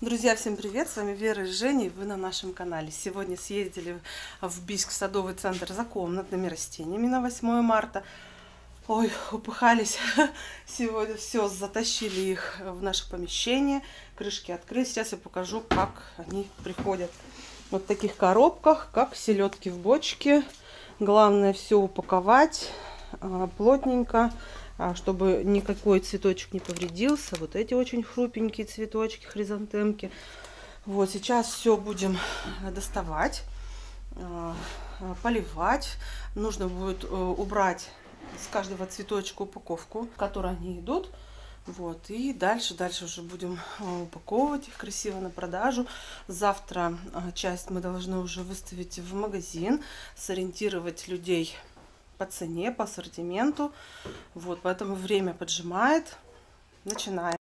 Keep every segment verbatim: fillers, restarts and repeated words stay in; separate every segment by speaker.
Speaker 1: Друзья, всем привет! С вами Вера и Женя, и вы на нашем канале. Сегодня съездили в Бийск, в садовый центр за комнатными растениями на восьмое марта. Ой, упыхались сегодня, все, затащили их в наше помещение, крышки открыли. Сейчас я покажу, как они приходят. Вот в таких коробках, как селедки в бочке. Главное все упаковать плотненько, чтобы никакой цветочек не повредился. Вот эти очень хрупенькие цветочки, хризантемки. Вот сейчас все будем доставать, поливать. Нужно будет убрать с каждого цветочка упаковку, в которой они идут. Вот, и дальше, дальше уже будем упаковывать их красиво на продажу. Завтра часть мы должны уже выставить в магазин, сориентировать людей по цене, по ассортименту. Вот, поэтому время поджимает. Начинаем.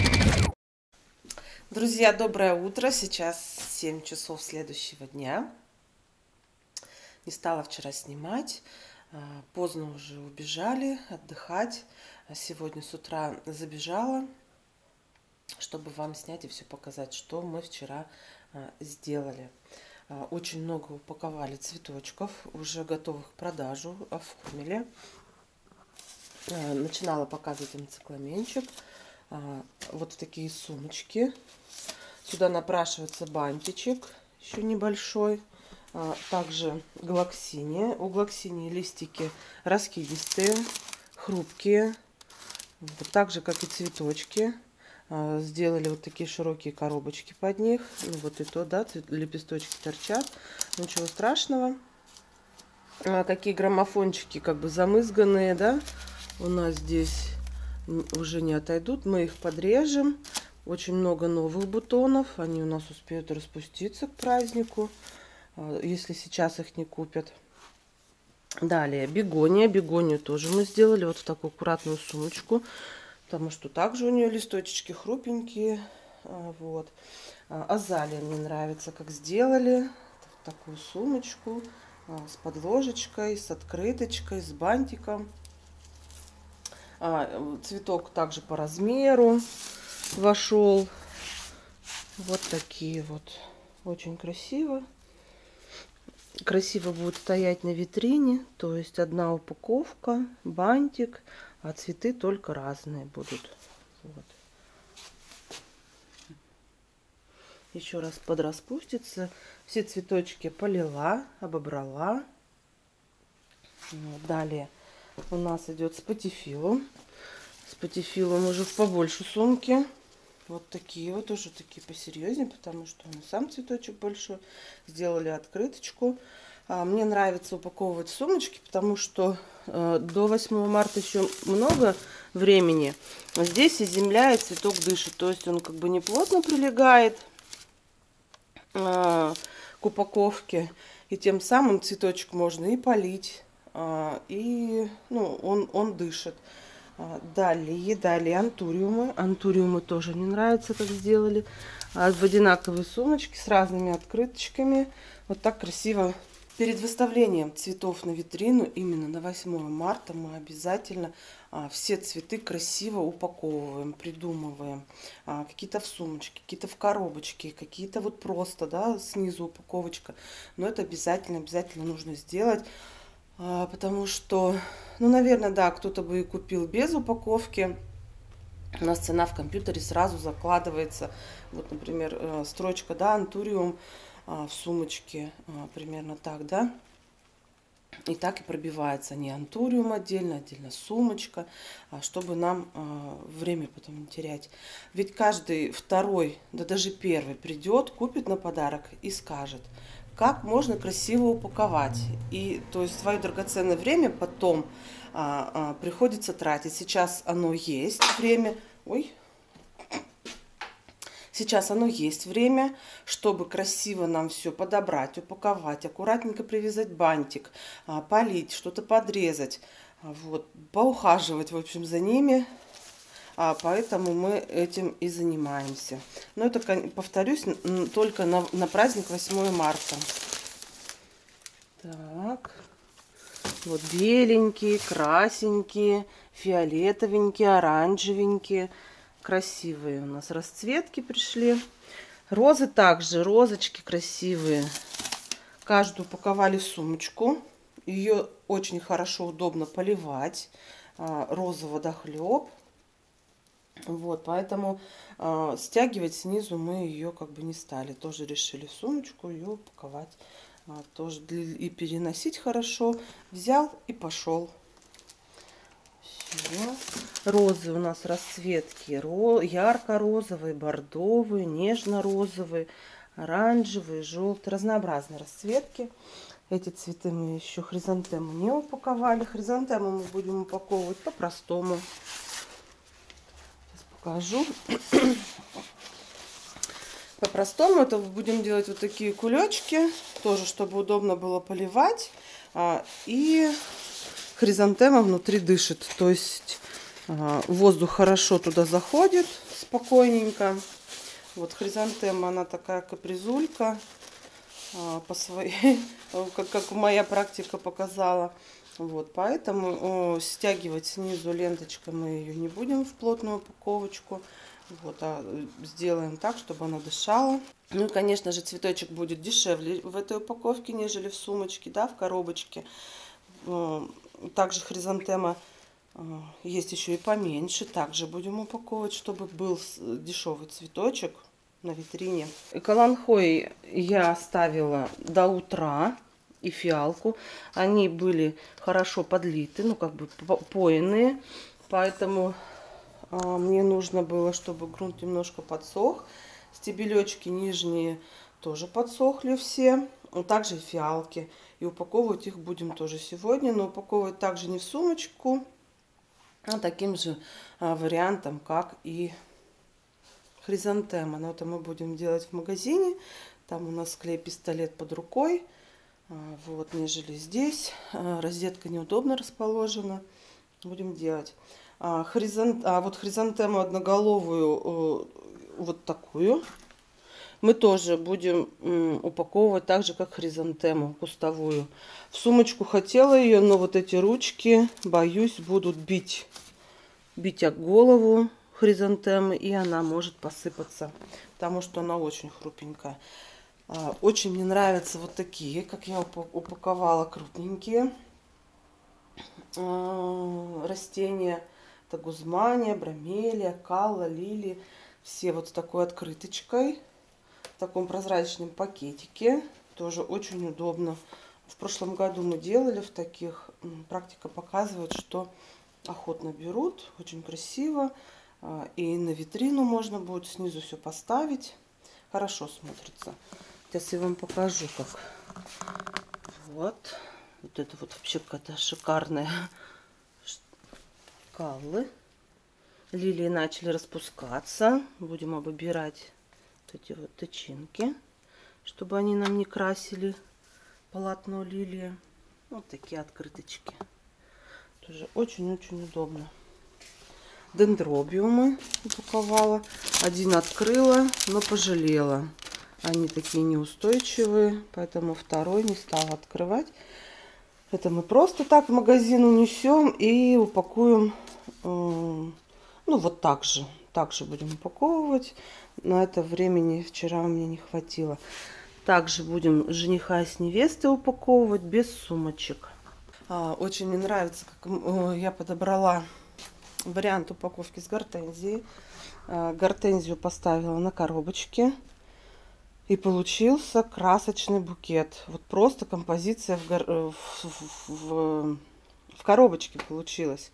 Speaker 1: Друзья, доброе утро. Сейчас семь часов следующего дня. Не стала вчера снимать. Поздно уже убежали отдыхать. Сегодня с утра забежала, чтобы вам снять и все показать, что мы вчера сделали. Очень много упаковали цветочков, уже готовых к продажу, оформили. Начинала показывать им цикламенчик. Вот в такие сумочки. Сюда напрашивается бантичек, еще небольшой. Также глоксиния. У глоксинии листики раскидистые, хрупкие. Вот так же, как и цветочки. Сделали вот такие широкие коробочки под них. Ну, вот и то, да, лепесточки торчат. Ничего страшного. А какие граммофончики как бы замызганные, да, у нас здесь уже не отойдут. Мы их подрежем. Очень много новых бутонов. Они у нас успеют распуститься к празднику, если сейчас их не купят. Далее бегония. Бегонию тоже мы сделали вот в такую аккуратную сумочку. Потому что также у нее листочки хрупенькие. Вот. Азалия мне нравится, как сделали. Такую сумочку с подложечкой, с открыточкой, с бантиком. Цветок также по размеру вошел. Вот такие вот. Очень красиво. Красиво будет стоять на витрине. То есть одна упаковка, бантик. А цветы только разные будут. Вот. Еще раз подраспустится. Все цветочки полила, обобрала. Вот. Далее у нас идет спатифилум. Спатифилум уже в побольше сумки. Вот такие вот, уже такие посерьезнее, потому что он сам цветочек большой. Сделали открыточку. Мне нравится упаковывать сумочки, потому что э, до восьмого марта еще много времени. Здесь и земля, и цветок дышит. То есть он как бы не плотно прилегает э, к упаковке. И тем самым цветочек можно и полить, э, и ну, он, он дышит. Далее, далее антуриумы. Антуриумы тоже мне нравится, как сделали. В одинаковые сумочки с разными открыточками. Вот так красиво. Перед выставлением цветов на витрину, именно на восьмое марта, мы обязательно а, все цветы красиво упаковываем, придумываем. А, какие-то в сумочке, какие-то в коробочке, какие-то вот просто, да, снизу упаковочка. Но это обязательно, обязательно нужно сделать, а, потому что, ну, наверное, да, кто-то бы и купил без упаковки. У нас цена в компьютере сразу закладывается. Вот, например, строчка, да, антуриум. В сумочке примерно так, да, и так и пробивается не антуриум отдельно, отдельно сумочка, чтобы нам время потом не терять. Ведь каждый второй, да даже первый придет, купит на подарок и скажет, как можно красиво упаковать. И то есть свое драгоценное время потом а, а, приходится тратить. Сейчас оно есть время, ой. Сейчас оно есть время, чтобы красиво нам все подобрать, упаковать, аккуратненько привязать бантик, полить, что-то подрезать, вот, поухаживать, в общем, за ними. Поэтому мы этим и занимаемся. Но это, повторюсь, только на, на праздник восьмое марта. Так, вот беленькие, красенькие, фиолетовенькие, оранжевенькие. Красивые у нас расцветки пришли. Розы также, розочки красивые. Каждую упаковали в сумочку. Ее очень хорошо, удобно поливать. Роза водохлеб. Вот, поэтому э, стягивать снизу мы ее как бы не стали. Тоже решили в сумочку ее упаковать. А, тоже для, и переносить хорошо. Взял и пошел. Все. Розы у нас расцветки. Ро, ярко-розовые, бордовые, нежно-розовые, оранжевые, желтые. Разнообразные расцветки. Эти цветы мы еще хризантему не упаковали. Хризантему мы будем упаковывать по-простому. Покажу. По-простому это будем делать вот такие кулечки, тоже чтобы удобно было поливать. И хризантема внутри дышит, то есть воздух хорошо туда заходит спокойненько. Вот хризантема, она такая капризулька, по своей, как, как моя практика показала. Вот, поэтому о, стягивать снизу ленточкой мы ее не будем в плотную упаковочку. Вот, а сделаем так, чтобы она дышала. Ну и, конечно же, цветочек будет дешевле в этой упаковке, нежели в сумочке, да, в коробочке. Также хризантема есть еще и поменьше. Также будем упаковывать, чтобы был дешевый цветочек на витрине. Каланхой я оставила до утра. И фиалку. Они были хорошо подлиты, ну как бы поенные. Поэтому а, мне нужно было, чтобы грунт немножко подсох. Стебелечки нижние тоже подсохли все. Также и фиалки. И упаковывать их будем тоже сегодня. Но упаковывать также не в сумочку, а таким же а, вариантом, как и хризантема. Но это мы будем делать в магазине. Там у нас клей-пистолет под рукой. Вот, нежели здесь. Розетка неудобно расположена. Будем делать. А, хризант... а вот хризантему одноголовую, вот такую, мы тоже будем упаковывать так же, как хризантему кустовую. В сумочку хотела ее, но вот эти ручки, боюсь, будут бить. Бить об голову хризантемы, и она может посыпаться, потому что она очень хрупенькая. Очень мне нравятся вот такие, как я упаковала, крупненькие растения. Это гузмания, бромелия, калла, лилии. Все вот с такой открыточкой, в таком прозрачном пакетике. Тоже очень удобно. В прошлом году мы делали в таких. Практика показывает, что охотно берут. Очень красиво. И на витрину можно будет снизу все поставить. Хорошо смотрится. Сейчас я вам покажу, как. Вот. Вот это вот вообще какая-то шикарная каллы. Лилии начали распускаться. Будем оббирать вот эти вот тычинки, чтобы они нам не красили полотно лилии. Вот такие открыточки. Тоже очень-очень удобно. Дендробиумы упаковала. Один открыла, но пожалела. Они такие неустойчивые, поэтому второй не стала открывать. Это мы просто так в магазин унесем и упакуем. Ну, вот так же. Так же будем упаковывать. На это времени вчера у меня не хватило. Также будем жениха с невестой упаковывать без сумочек. Очень мне нравится, как я подобрала вариант упаковки с гортензией. Гортензию поставила на коробочке. И получился красочный букет. Вот просто композиция в, гор... в, в... в коробочке получилась.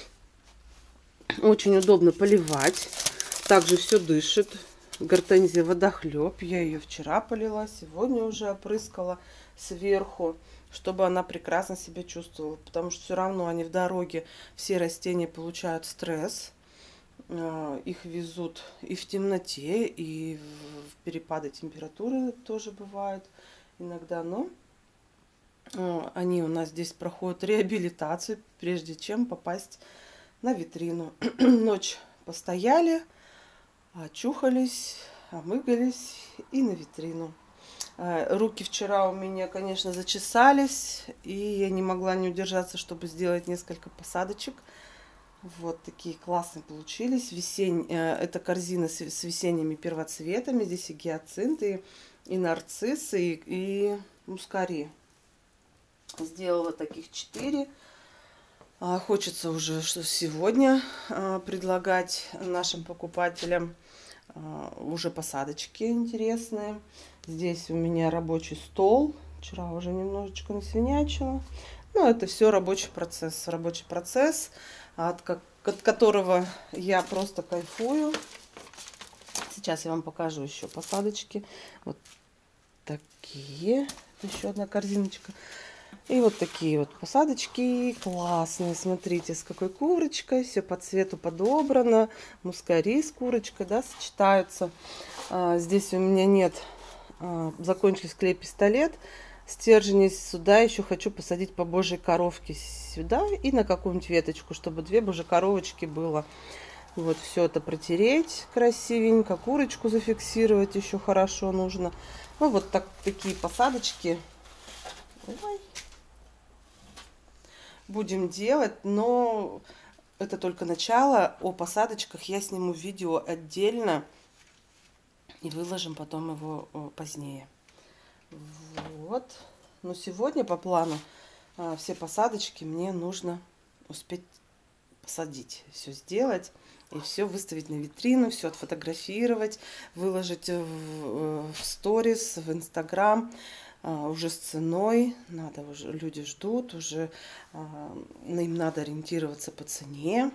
Speaker 1: Очень удобно поливать. Также все дышит. Гортензия водохлеб. Я ее вчера полила, сегодня уже опрыскала сверху, чтобы она прекрасно себя чувствовала. Потому что все равно они в дороге, все растения получают стресс. Их везут и в темноте, и в перепады температуры тоже бывают иногда. Но они у нас здесь проходят реабилитацию, прежде чем попасть на витрину. Ночь постояли, очухались, омыгались и на витрину. Руки вчера у меня, конечно, зачесались, и я не могла не удержаться, чтобы сделать несколько посадочек. Вот такие классные получились. Весень... Это корзина с, с весенними первоцветами. Здесь и гиацинты, и нарциссы, и, и мускари. Сделала таких четыре. Хочется уже что сегодня предлагать нашим покупателям уже посадочки интересные. Здесь у меня рабочий стол. Вчера уже немножечко насвинячила. Ну, это все рабочий процесс. Рабочий процесс, от, от которого я просто кайфую. Сейчас я вам покажу еще посадочки. Вот такие. Это еще одна корзиночка. И вот такие вот посадочки классные. Смотрите, с какой курочкой. Все по цвету подобрано. Мускари с курочкой, да, сочетаются. А, здесь у меня нет... А, закончился клей-пистолет. Стержень сюда еще хочу посадить по божьей коровке сюда и на какую-нибудь веточку, чтобы две божьи коровочки было. Вот все это протереть красивенько, курочку зафиксировать еще хорошо нужно. Ну вот так, такие посадочки Ой. будем делать, но это только начало. О посадочках я сниму видео отдельно и выложим потом его позднее. Вот. Но сегодня по плану а, все посадочки мне нужно успеть посадить, все сделать и все выставить на витрину, все отфотографировать, выложить в, в сторис, в Инстаграм а, уже с ценой. Надо уже, люди ждут, уже а, им надо ориентироваться по цене,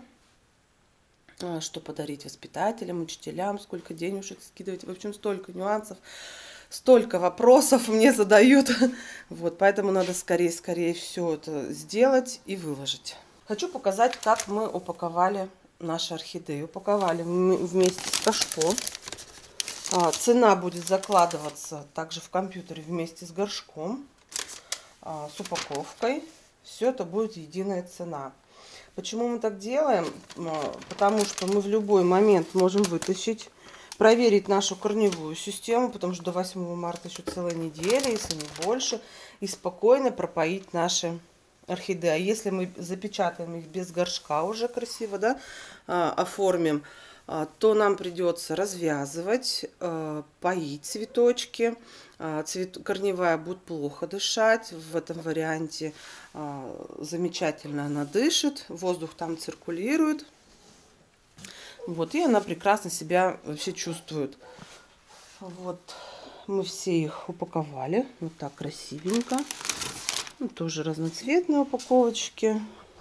Speaker 1: а, что подарить воспитателям, учителям, сколько денежек скидывать. В общем, столько нюансов. Столько вопросов мне задают, вот, поэтому надо скорее-скорее все это сделать и выложить. Хочу показать, как мы упаковали наши орхидеи. Упаковали вместе с кашпо. А, цена будет закладываться также в компьютере вместе с горшком, а, с упаковкой. Все это будет единая цена. Почему мы так делаем? Потому что мы в любой момент можем вытащить, проверить нашу корневую систему, потому что до восьмого марта еще целая неделя, если не больше, и спокойно пропоить наши орхидеи. А если мы запечатаем их без горшка уже красиво, да, оформим, то нам придется развязывать, поить цветочки. Цвет... Корневая будет плохо дышать. В этом варианте замечательно она дышит, воздух там циркулирует. Вот, и она прекрасно себя вообще чувствует. Вот, мы все их упаковали. Вот так красивенько. Ну, тоже разноцветные упаковочки.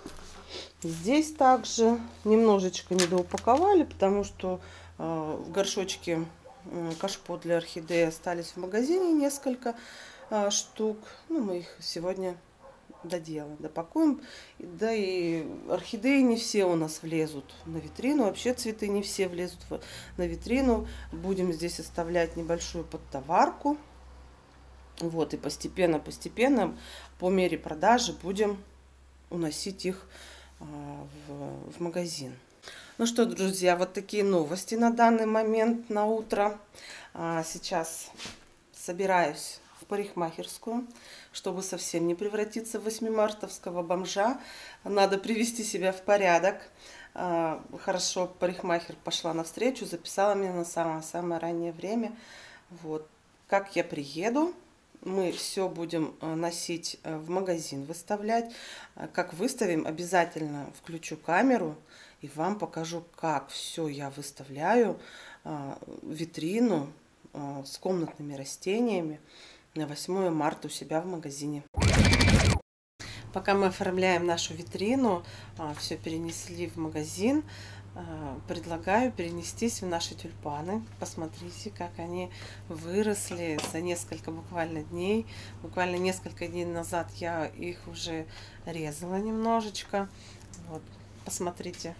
Speaker 1: Здесь также немножечко недоупаковали, потому что э, в горшочке э, кашпо для орхидеи остались в магазине несколько э, штук. Ну, мы их сегодня доделаем, допакуем. Да и орхидеи не все у нас влезут на витрину. Вообще цветы не все влезут на витрину. Будем здесь оставлять небольшую подтоварку. Вот, и постепенно-постепенно по мере продажи будем уносить их а, в, в магазин. Ну что, друзья, вот такие новости на данный момент, на утро. А, сейчас собираюсь в парикмахерскую, чтобы совсем не превратиться в восьмимартовского бомжа. Надо привести себя в порядок. Хорошо, парикмахер пошла навстречу, записала меня на самое-самое раннее время. Вот. Как я приеду, мы все будем носить в магазин, выставлять. Как выставим, обязательно включу камеру и вам покажу, как все я выставляю, витрину с комнатными растениями на восьмое марта у себя в магазине. Пока мы оформляем нашу витрину, все перенесли в магазин, предлагаю перенестись в наши тюльпаны. Посмотрите, как они выросли за несколько буквально дней. Буквально несколько дней назад я их уже резала немножечко. Вот, посмотрите.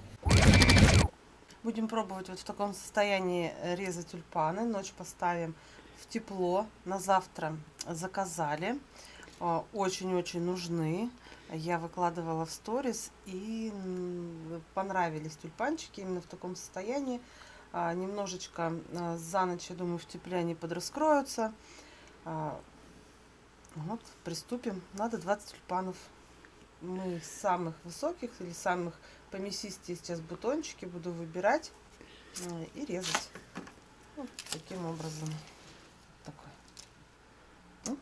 Speaker 1: Будем пробовать вот в таком состоянии резать тюльпаны. Ночь поставим в тепло. На завтра заказали. Очень-очень нужны. Я выкладывала в сторис, и понравились тюльпанчики именно в таком состоянии. Немножечко за ночь, я думаю, в тепле они подраскроются. Вот, приступим. Надо двадцать тюльпанов. Мы из самых высоких или самых помесистее сейчас бутончики буду выбирать и резать. Вот таким образом. Такой.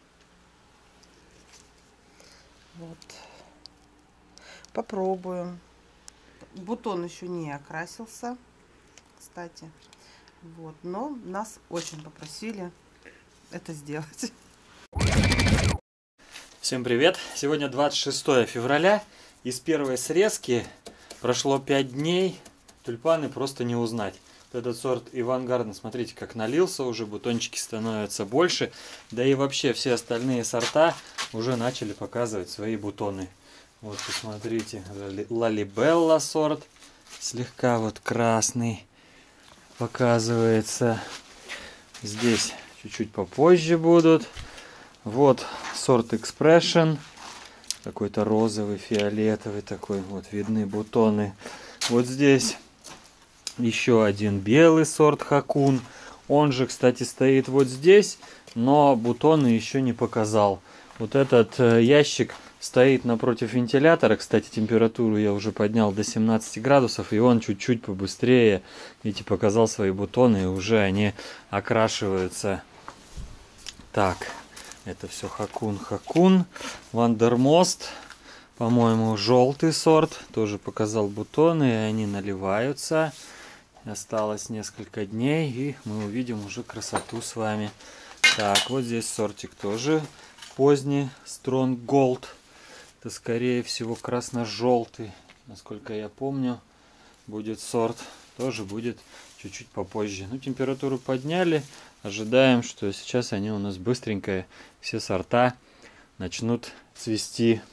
Speaker 1: Вот. Попробуем. Бутон еще не окрасился, кстати. Вот. Но нас очень попросили это сделать.
Speaker 2: Всем привет! Сегодня двадцать шестое февраля. Из первой срезки прошло пять дней. Тюльпаны просто не узнать. Этот сорт Иван Гарден, смотрите, как налился уже, бутончики становятся больше. Да и вообще все остальные сорта уже начали показывать свои бутоны. Вот посмотрите, Лалибелла сорт, слегка вот красный показывается. Здесь чуть-чуть попозже будут. Вот сорт Expression, какой-то розовый, фиолетовый такой, вот видны бутоны. Вот здесь еще один белый сорт Хакун. Он же, кстати, стоит вот здесь, но бутоны еще не показал. Вот этот ящик стоит напротив вентилятора. Кстати, температуру я уже поднял до семнадцати градусов, и он чуть-чуть побыстрее, видите, показал свои бутоны, и уже они окрашиваются. Так, это все Хакун, Хакун. Вандермост, по-моему, желтый сорт, тоже показал бутоны, и они наливаются. Осталось несколько дней, и мы увидим уже красоту с вами. Так, вот здесь сортик тоже поздний, Strong Gold. Это, скорее всего, красно-желтый, насколько я помню, будет сорт. Тоже будет чуть-чуть попозже. Ну, температуру подняли. Ожидаем, что сейчас они у нас быстренько, все сорта начнут цвести.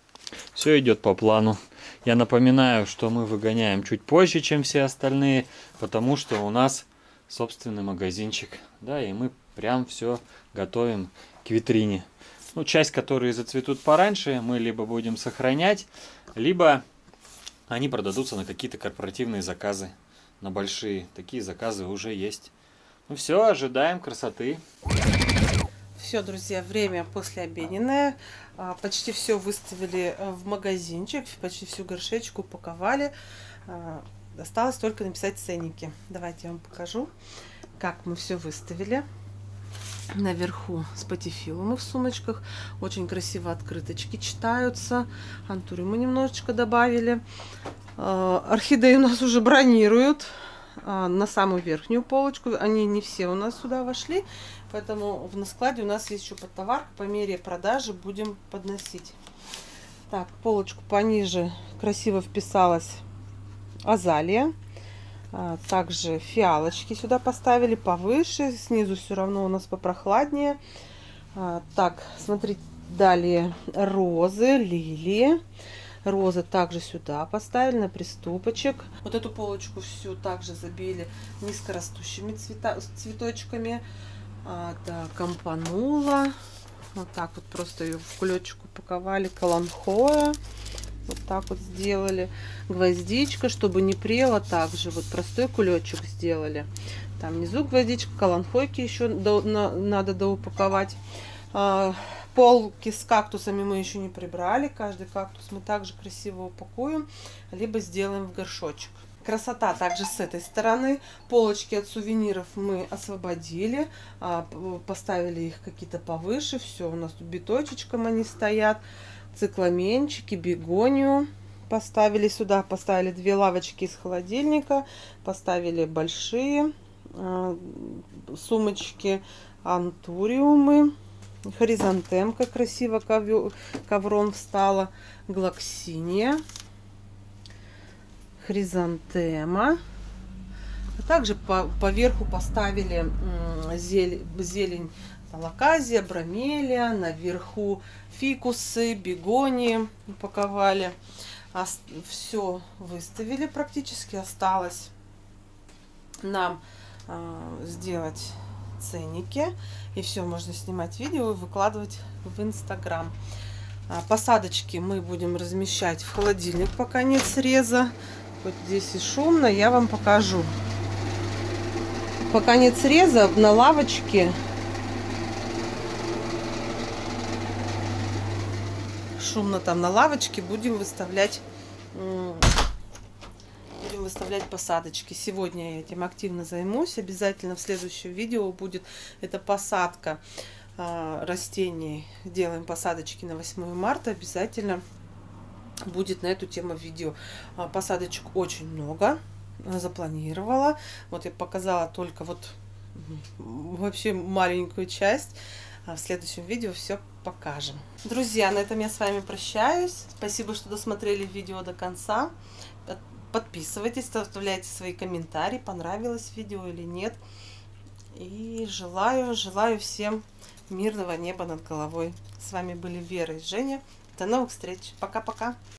Speaker 2: Все идет по плану. Я напоминаю, что мы выгоняем чуть позже, чем все остальные, потому что у нас собственный магазинчик. Да, и мы прям все готовим к витрине. Ну, часть, которые зацветут пораньше, мы либо будем сохранять, либо они продадутся на какие-то корпоративные заказы, на большие. Такие заказы уже есть. Ну все, ожидаем красоты.
Speaker 1: Все, друзья, время послеобеденное. Почти все выставили в магазинчик, почти всю горшечку упаковали. Осталось только написать ценники. Давайте я вам покажу, как мы все выставили. Наверху спатифилумы в сумочках. Очень красиво открыточки читаются. Антуриумы немножечко добавили. Орхидеи у нас уже бронируют на самую верхнюю полочку. Они не все у нас сюда вошли. Поэтому в складе у нас есть еще подтовар. По мере продажи будем подносить. Так, полочку пониже красиво вписалась азалия. Также фиалочки сюда поставили повыше. Снизу все равно у нас попрохладнее. Так, смотрите, далее розы, лилии. Розы также сюда поставили на приступочек. Вот эту полочку всю также забили низкорастущими цвета, цветочками. А, да, кампанула. Вот так вот просто ее в кулечек упаковали. Каланхоя. Вот так вот сделали. Гвоздичка, чтобы не прела, также вот простой кулечек сделали. Там внизу гвоздичка, каланхойки еще до, на, надо доупаковать. А, полки с кактусами мы еще не прибрали. Каждый кактус мы также красиво упакуем, либо сделаем в горшочек. Красота также с этой стороны. Полочки от сувениров мы освободили, поставили их какие-то повыше. Все, у нас тут биточечком они стоят. Цикламенчики, бегонию поставили сюда. Поставили две лавочки из холодильника. Поставили большие сумочки, антуриумы. Хризантемка красиво ковром встала. Глоксиния. Хризантема. А также по, поверху поставили зелень, зелень лаказия, бромелия. Наверху фикусы, бегонии упаковали. А, все выставили практически. Осталось нам а, сделать ценники. И все, можно снимать видео и выкладывать в Инстаграм. Посадочки мы будем размещать в холодильник, пока нет среза. Вот здесь и шумно, я вам покажу. Пока нет среза, на лавочке шумно там на лавочке будем выставлять Будем выставлять посадочки. Сегодня я этим активно займусь. Обязательно в следующем видео будет эта посадка э, растений. Делаем посадочки на восьмое марта. Обязательно будет на эту тему видео. Посадочек очень много. Запланировала. Вот я показала только вот вообще маленькую часть. В следующем видео все покажем. Друзья, на этом я с вами прощаюсь. Спасибо, что досмотрели видео до конца. Подписывайтесь, оставляйте свои комментарии, понравилось видео или нет. И желаю, желаю всем мирного неба над головой. С вами были Вера и Женя. До новых встреч. Пока-пока.